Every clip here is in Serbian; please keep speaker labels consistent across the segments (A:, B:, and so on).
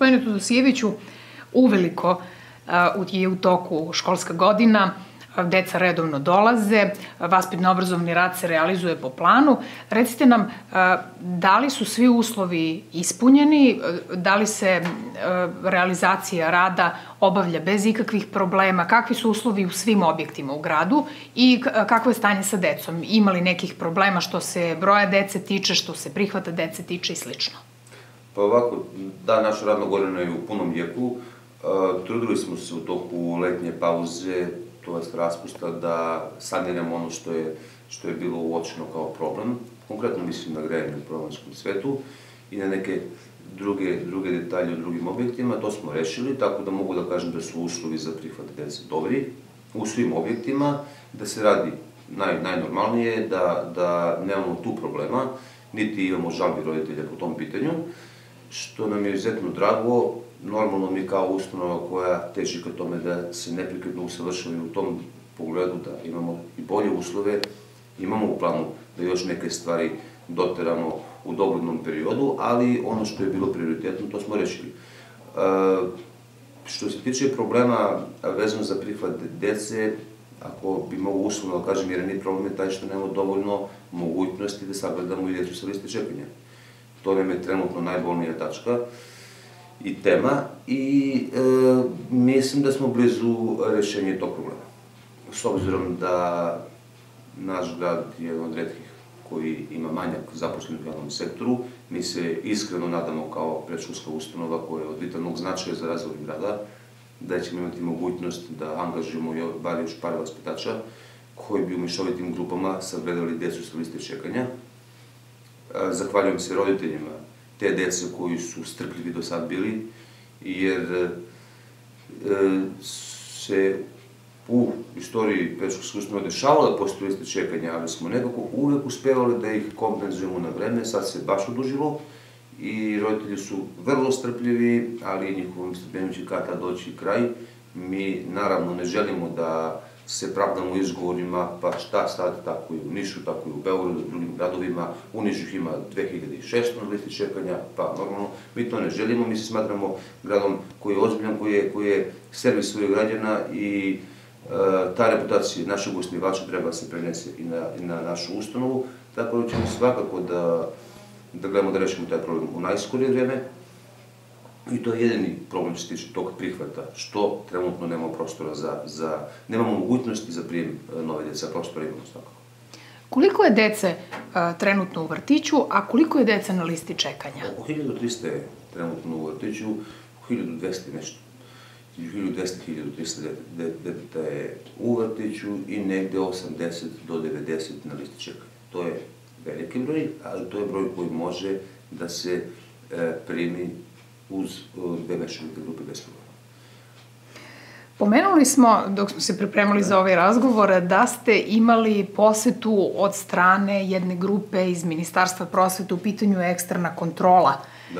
A: gospodine Todosijeviću, uveliko je u toku školska godina, deca redovno dolaze, vaspitno-obrazovni rad se realizuje po planu. Recite nam, da li su svi uslovi ispunjeni, da li se realizacija rada obavlja bez ikakvih problema, kakvi su uslovi u svim objektima u gradu i kakvo je stanje sa decom? Ima li nekih problema što se broja dece tiče, što se prihvata dece tiče i slično?
B: Pa ovako, da, naša radna godina je u punom jeku. Trudili smo se u toku letnje pauze, to je raspusta, da saniramo ono što je bilo uočeno kao problem. Konkretno mislim na grejanje u Provanskom svetu i na neke druge detalje u drugim objektima. To smo rešili, tako da mogu da kažem da su uslovi za prihvat dece dobri u svim objektima, da se radi najnormalnije, da nemamo tu problema, niti imamo žalbi roditelja po tom pitanju, što nam je izuzetno drago. Normalno mi kao ustanova koja teži ka tome da se neprekidno usavršavaju u tom pogledu, da imamo i bolje uslove, imamo u planu da još neke stvari doteramo u doglednom periodu, ali ono što je bilo prioritetno, to smo rešili. Što se tiče problema vezano za prihvat dece, ako bi mogu uslovno da kažem, jer nije problem je taj što nemamo dovoljno mogućnosti da sagledamo i decu sa liste čekanja. To nam je trenutno najbolnija tačka i tema i mislim da smo blizu rešenja tog problema. S obzirom da naš grad je jedan od retkih koji ima manjak zaposlenih u javnom sektoru, mi se iskreno nadamo kao predškolska ustanova koja je od vitalnog značaja za razvoj grada, da ćemo imati mogućnost da angažujemo bar još par vaspitača koji bi u mešovitim grupama sagledali decu sa liste čekanja. Zahvaljujem se roditeljima te dece koji su strpljivi do sad bili, jer se u istoriji predškolske ustanove dešavalo da postoje liste čekanja, ali smo nekako uvek uspevali da ih kompenzujemo na vreme, sad se baš odužilo i roditelji su vrlo strpljivi, ali njihovom strpljenju će kada doći kraj. Mi naravno ne želimo da se pravdamo izgovorima, pa šta sad, tako i u Nišu, tako i u Beogradu, u drugim gradovima. U Nišu ih ima 2600 na listi čekanja, pa normalno, mi to ne želimo, mi se smatramo gradom koji je ozbiljan, koji je servis svojih građana i ta reputacija našeg osnivača treba da se prenese i na našu ustanovu, tako da ćemo svakako da gledamo da rešimo taj problem u najskorije vreme. I to je jedini problem što se tiče tog prihvata, što trenutno nemamo prostora nemamo mogućnosti za prijem nove dece, a prostora imamo svakako.
A: Koliko je dece trenutno u vrtiću, a koliko je deca na listi čekanja?
B: Oko 1300 je trenutno u vrtiću, 1200 nešto. 1200-1300 deteta je u vrtiću i negde 80 do 90 na listi čekanja. To je veliki broj, ali to je broj koji može da se primi uz dve mešovite grupe bez problema.
A: Pomenuli smo, dok smo se pripremali za ovaj razgovor, da ste imali posetu od strane jedne grupe iz Ministarstva prosvete, u pitanju je eksterna kontrola.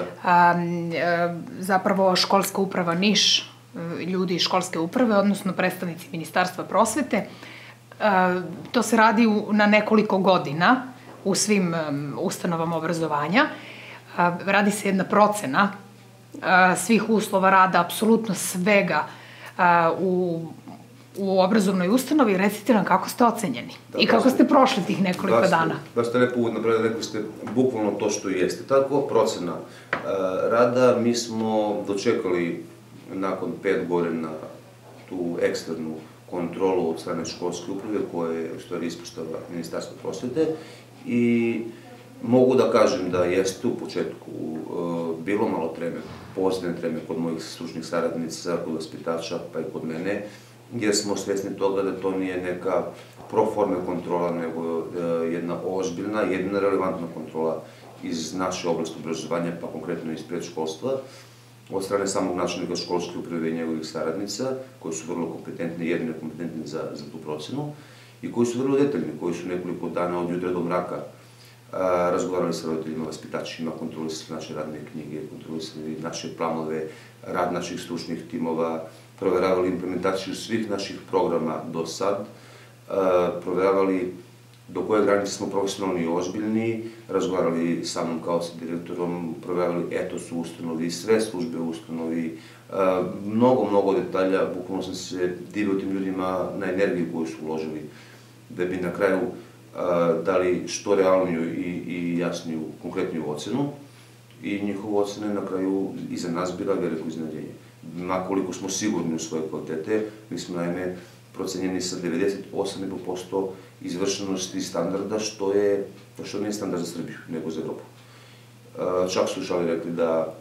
A: Zapravo školska uprava Niš, ljudi iz školske uprave, odnosno predstavnici Ministarstva prosvete. To se radi na nekoliko godina u svim ustanovama obrazovanja. Radi se jedna procena svih uslova rada, apsolutno svega u obrazovnoj ustanovi. Recite nam kako ste ocenjeni i kako ste prošli tih nekoliko dana.
B: Da ste lepo uvodno napravili, rekli ste bukvalno to što i jeste. Tako, procena rada, mi smo dočekali nakon 5 godina tu eksternu kontrolu od strane školske uprave, koja je u stvari ispostava Ministarstva prosvete, i mogu da kažem da jeste u početku bilo malo treme, pozitivne treme kod mojih stručnih saradnica, kod vaspitača, pa i kod mene, jer smo svesni toga da to nije neka pro forme kontrola, nego jedna ozbiljna, jedina relevantna kontrola iz naše oblasti obrazovanja, pa konkretno iz predškolstva, od strane samog načelnika školske uprave i njegovih saradnica, koji su vrlo kompetentni, jedine kompetentni za tu procenu, i koji su vrlo detaljni, koji su nekoliko dana od jutra do mraka razgovarali sa roditeljima, vaspitačima, kontrolisali naše radne knjige, kontrolisali naše planove, rad naših stručnih timova, proveravali implementaciju svih naših programa do sad, proveravali do koje granice smo profesionalni i ozbiljni, razgovarali sa mnom kao sa direktorom, provjerili etos u ustanovi, sve službe u ustanovi, mnogo detalja, bukvalno sam se divio tim ljudima na energiju koju su uložili, da bi na kraju dali što realniju i jasniju, konkretniju ocenu. I njihova ocena je na kraju iza nas bila veliko iznenađenje. Nakoliko smo sigurni u svoje kvalitete, mi smo naime procenjeni sa 98,5% izvršenosti standarda, što nije standard za Srbiju, nego za Evropu. Čak su šali rekli da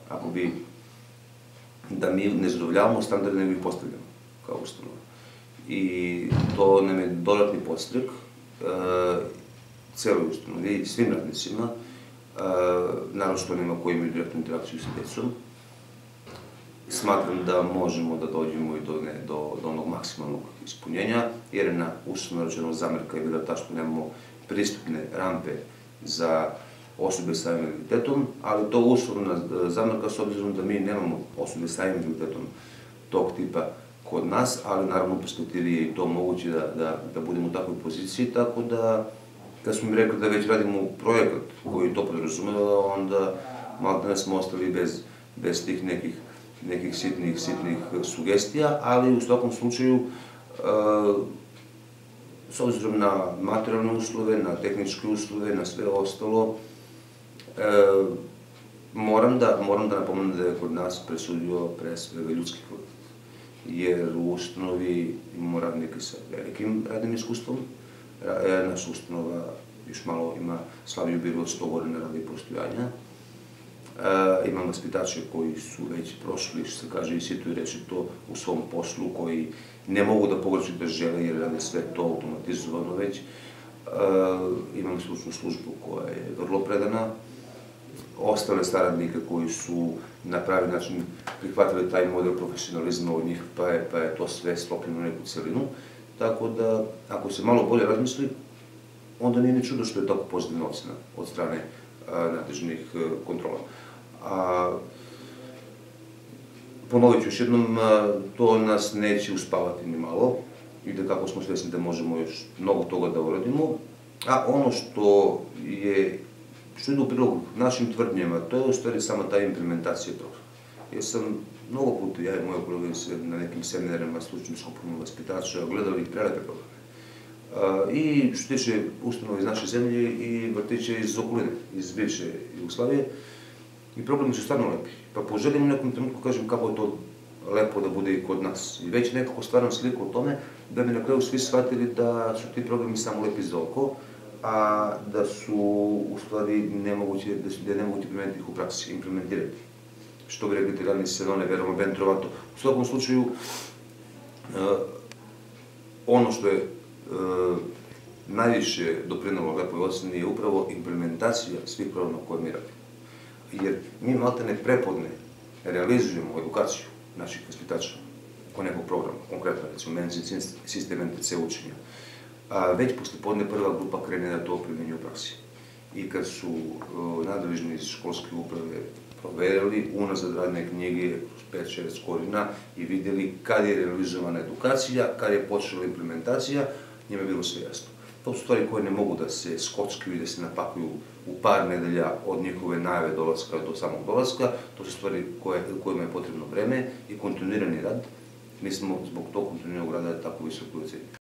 B: mi ne zadovoljavamo standarde, nego ih postavljamo kao ustanova. I to nam je dodatni podstrek celoj ustanovi, svim radnicima, naročito onima koji imaju direktnu interakciju sa decom. Smatram da možemo da dođemo i do onog maksimalnog ispunjenja, jer je na uslovno rečeno zamerka je bila ta što nemamo pristupne rampe za osobe sa invaliditetom, ali to uslovna zamerka s obzirom da mi nemamo osobe sa invaliditetom tog tipa kod nas, ali naravno u perspektivi je i to moguće da budemo u takvoj poziciji, tako da kad smo mi rekli da već radimo projekat koji to podrazumeva, onda malo da smo ostali bez tih nekih sitnih sugestija, ali u svakom slučaju, s obzirom na materijalne uslove, na tehničke uslove, na sve ostalo, moram da napomenem da je kod nas presudio pre svega ljudski kvalitet. Jer u ustanovi imamo radnike sa velikim radnim iskustvom, naša ustanova još malo ima slabiju biru od 100 godina rada i postojanja. Imam vaspitače koji su već prošli, što se kaže, i sito i reći to u svom poslu, koji ne mogu da pogrešu da žele jer rade sve to automatizovano već. Imam stručnu službu koja je vrlo predana. Ostale saradnike koji su na pravi način prihvatili taj model profesionalizma od njih, pa je to sve sklopljeno u neku celinu. Tako da, ako se malo bolje razmisli, onda nije ni čudo što je tako pozitivna ocena od strane nadležnih kontrola. Ponovit ću još jednom, to nas neće uspavati ni malo i da kako smo svesni da možemo još mnogo toga da uradimo, a ono što ide u prilog našim tvrdnjama, to je u stvari sama ta implementacija programa. Jer sam mnogo puta, ja i moje kolege na nekim seminarima stručnim skupom vaspitača gledali prelepe programe. I što tiče ustanova iz naše zemlje i vrtića iz okoline, iz bivše Jugoslavije. I programi su stvarno lepi. Pa poželim u nekom trenutku kažem kako je to lepo da bude i kod nas. I već nekako stvaram sliku o tome da bi na kraju svi shvatili da su ti programi samo lepi za oko, a da su u stvari nemoguće primeniti ih u praksi, implementirati. Što bi rekli italijani se non è vero ma ben trovato. U svakom slučaju, ono što je najviše doprinelo lepoj oceni je upravo implementacija svih programa koje mi radimo. Jer mi maltene prepodne realizujemo edukaciju naših vaspitača oko nekog programa, konkretno recimo medicinski sistem NTC učenja. Već poslepodne prva grupa krene da to primenjuje u praksi. I kad su nadležni iz školske uprave proverili unazad radne knjige 5-6 godina i vidjeli kad je realizovana edukacija, kad je počela implementacija, njima je bilo sve jasno. To su stvari koje ne mogu da se skockaju i da se napakuju u par nedelja od njihove najave dolaska do samog dolaska. To su stvari kojima je potrebno vreme i kontinuirani rad. Mi smo zbog tog kontinuiranog rada tako visoko ocenjeni.